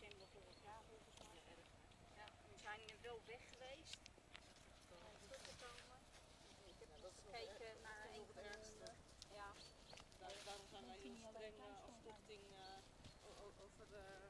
december vorig jaar volgens mij. Ja, erg. Ja, we zijn wel weg geweest. Om teruggekomen. Ik heb nog gekeken naar een van de honden. Ja. Daarom zijn wij heel streng aftochting over